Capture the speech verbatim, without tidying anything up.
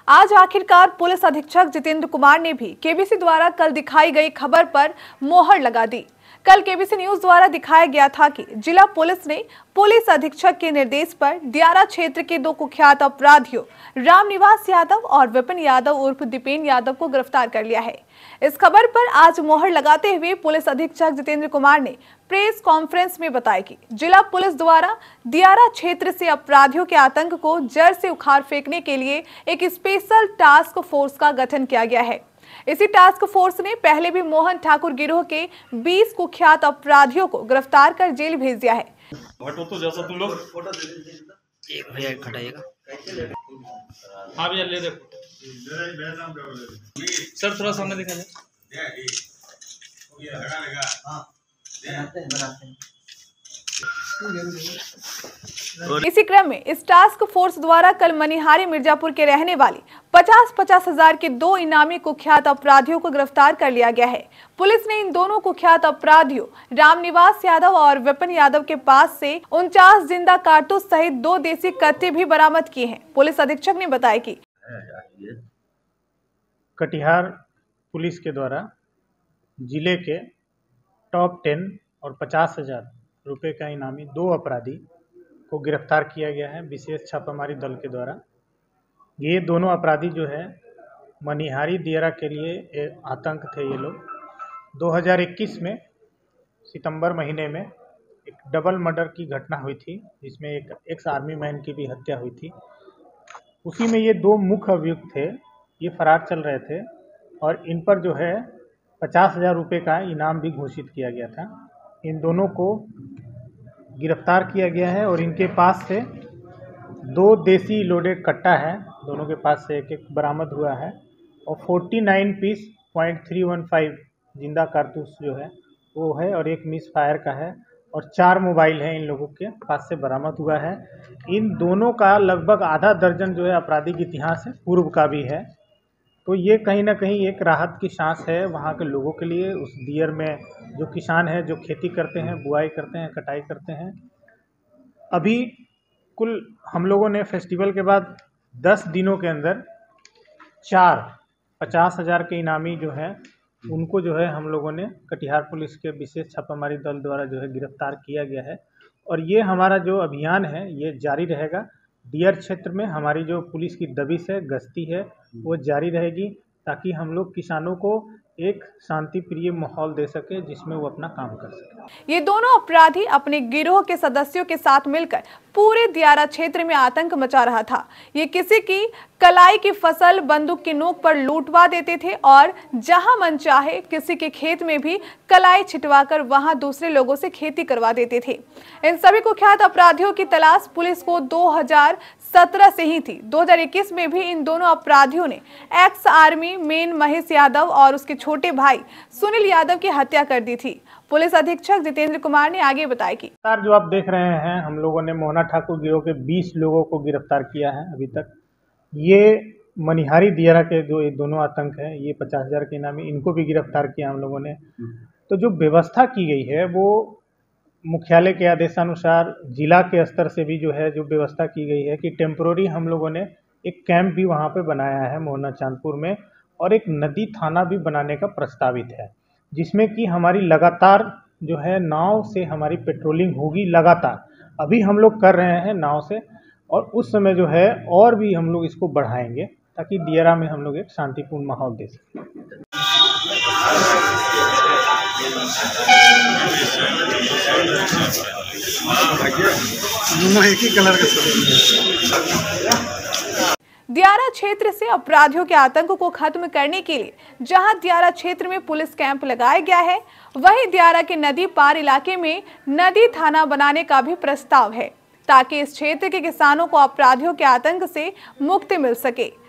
आज आखिरकार पुलिस अधीक्षक जितेंद्र कुमार ने भी केबीसी द्वारा कल दिखाई गई खबर पर मोहर लगा दी। कल केबीसी न्यूज द्वारा दिखाया गया था कि जिला पुलिस ने पुलिस अधीक्षक के निर्देश पर दियारा क्षेत्र के दो कुख्यात अपराधियों रामनिवास यादव और विपिन यादव उर्फ दीपेन यादव को गिरफ्तार कर लिया है। इस खबर पर आज मोहर लगाते हुए पुलिस अधीक्षक जितेंद्र कुमार ने प्रेस कॉन्फ्रेंस में बताया कि जिला पुलिस द्वारा दियारा क्षेत्र से अपराधियों के आतंक को जड़ से उखाड़ फेंकने के लिए एक स्पेशल टास्क फोर्स का गठन किया गया है। इसी टास्क फोर्स ने पहले भी मोहन ठाकुर गिरोह के बीस कुख्यात अपराधियों को गिरफ्तार कर जेल भेज दिया है। तो जैसा तुम लोग एक भैया खटाइएगा। हाँ भैया ले दे सर, थोड़ा सामने दिखा दे। इसी क्रम में इस टास्क फोर्स द्वारा कल मनिहारी मिर्जापुर के रहने वाली पचास पचास हजार के दो इनामी कुख्यात अपराधियों को गिरफ्तार कर लिया गया है। पुलिस ने इन दोनों कुख्यात अपराधियों रामनिवास यादव और विपिन यादव के पास से उनचास जिंदा कारतूस सहित दो देसी कट्टे भी बरामद किए हैं। पुलिस अधीक्षक ने बताया कि कटिहार पुलिस के द्वारा जिले के टॉप टेन और पचास हजार रुपये का इनामी दो अपराधी को गिरफ्तार किया गया है विशेष छापामारी दल के द्वारा। ये दोनों अपराधी जो है मनिहारी दियारा के लिए एक आतंक थे। ये लोग दो हज़ार इक्कीस में सितंबर महीने में एक डबल मर्डर की घटना हुई थी, जिसमें एक एक्स आर्मी मैन की भी हत्या हुई थी। उसी में ये दो मुख्य अभियुक्त थे, ये फरार चल रहे थे और इन पर जो है पचास हजार रुपये का इनाम भी घोषित किया गया था। इन दोनों को गिरफ्तार किया गया है और इनके पास से दो देसी लोडेड कट्टा है, दोनों के पास से एक एक बरामद हुआ है और उनचास piece point three one five जिंदा कारतूस जो है वो है और एक मिस फायर का है और चार मोबाइल है इन लोगों के पास से बरामद हुआ है। इन दोनों का लगभग आधा दर्जन जो है आपराधिक इतिहास है, पूर्व का भी है। तो ये कहीं ना कहीं एक राहत की सांस है वहाँ के लोगों के लिए। उस दियर में जो किसान हैं, जो खेती करते हैं, बुआई करते हैं, कटाई करते हैं, अभी कुल हम लोगों ने फेस्टिवल के बाद दस दिनों के अंदर चार पचास हज़ार के इनामी जो है उनको जो है हम लोगों ने कटिहार पुलिस के विशेष छापामारी दल द्वारा जो है गिरफ्तार किया गया है। और ये हमारा जो अभियान है ये जारी रहेगा। दियर क्षेत्र में हमारी जो पुलिस की दबिश है, गश्ती है, वो जारी रहेगी ताकि हम लोग किसानों को एक शांति प्रिय माहौल दे सके जिसमें वो अपना काम कर सके। ये दोनों अपराधी अपने गिरोह के सदस्यों के साथ मिलकर पूरे दियारा क्षेत्र में आतंक मचा रहा था। ये किसी की कलाई की फसल बंदूक की नोक पर लूटवा देते थे और जहां मन चाहे किसी के खेत में भी कलाई छिटवाकर वहां दूसरे लोगों से खेती करवा देते थे। इन सभी कुख्यात अपराधियों की तलाश पुलिस को दो हज़ार सत्रह से ही थी। दो हज़ार इक्कीस में भी इन दोनों अपराधियों ने ex army man Mahesh Yadav और उसके छोटे भाई सुनील यादव की हत्या कर दी थी। पुलिस अधीक्षक जितेंद्र कुमार ने आगे बताया कि जो आप देख रहे हैं, हम लोगों ने मोहना ठाकुर गिरोह के बीस लोगों को गिरफ्तार किया है अभी तक। ये मनिहारी दियारा के जो ये दोनों आतंक है, ये पचास हजार के इनामी, इनको भी गिरफ्तार किया हम लोगों ने। तो जो व्यवस्था की गई है वो मुख्यालय के आदेशानुसार जिला के स्तर से भी जो है जो व्यवस्था की गई है कि टेम्पोररी हम लोगों ने एक कैंप भी वहाँ पे बनाया है मोहना चांदपुर में और एक नदी थाना भी बनाने का प्रस्तावित है, जिसमें कि हमारी लगातार जो है नाव से हमारी पेट्रोलिंग होगी लगातार। अभी हम लोग कर रहे हैं नाव से और उस समय जो है और भी हम लोग इसको बढ़ाएंगे ताकि दियारा में हम लोग एक शांतिपूर्ण माहौल दे सकें। एक ही कलर का दियारा क्षेत्र से अपराधियों के आतंक को खत्म करने के लिए जहां दियारा क्षेत्र में पुलिस कैंप लगाया गया है, वहीं दियारा के नदी पार इलाके में नदी थाना बनाने का भी प्रस्ताव है ताकि इस क्षेत्र के किसानों को अपराधियों के आतंक से मुक्ति मिल सके।